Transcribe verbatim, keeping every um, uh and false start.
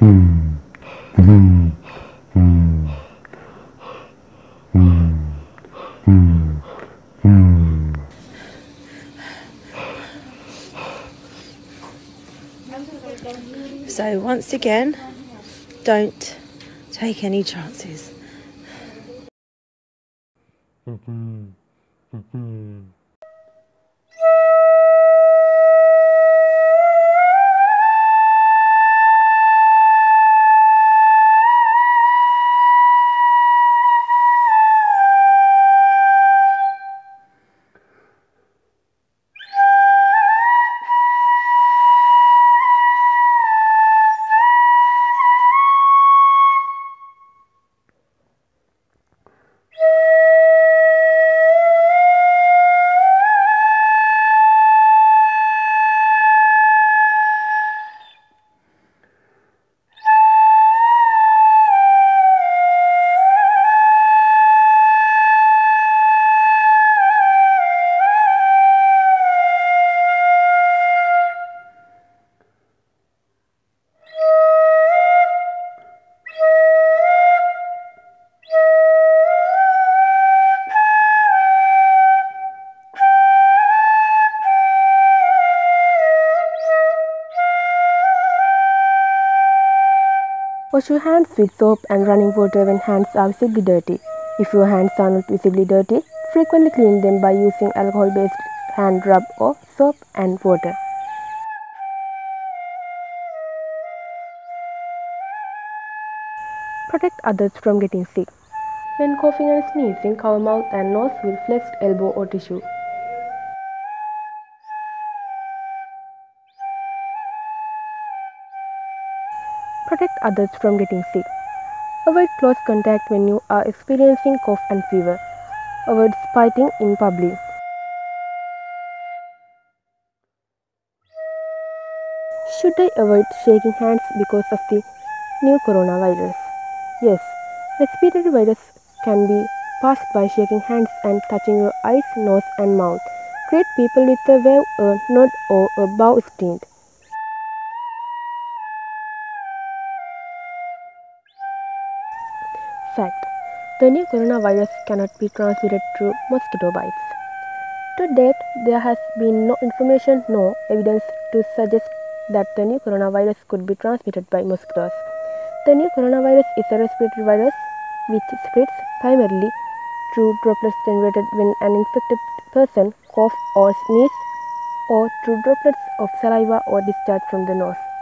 So once again, don't take any chances. Wash your hands with soap and running water when hands are visibly dirty. If your hands are not visibly dirty, frequently clean them by using alcohol-based hand rub or soap and water. Protect others from getting sick. When coughing and sneezing, cover mouth and nose with flexed elbow or tissue. Protect others from getting sick. Avoid close contact when you are experiencing cough and fever. Avoid spitting in public. Should I avoid shaking hands because of the new coronavirus? Yes, respiratory virus can be passed by shaking hands and touching your eyes, nose and mouth. Greet people with a wave, a nod or a bow instead. Fact: the new coronavirus cannot be transmitted through mosquito bites. To date, there has been no information, no evidence to suggest that the new coronavirus could be transmitted by mosquitoes. The new coronavirus is a respiratory virus which spreads primarily through droplets generated when an infected person coughs or sneezes, or through droplets of saliva or discharge from the nose.